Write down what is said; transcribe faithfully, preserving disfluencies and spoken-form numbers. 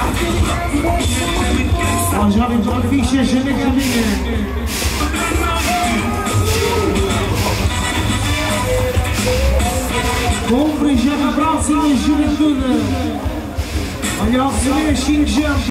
Ó, jovem, já ficha, já me caminha. Compre já na próxima juventude. Olha o que se mexe,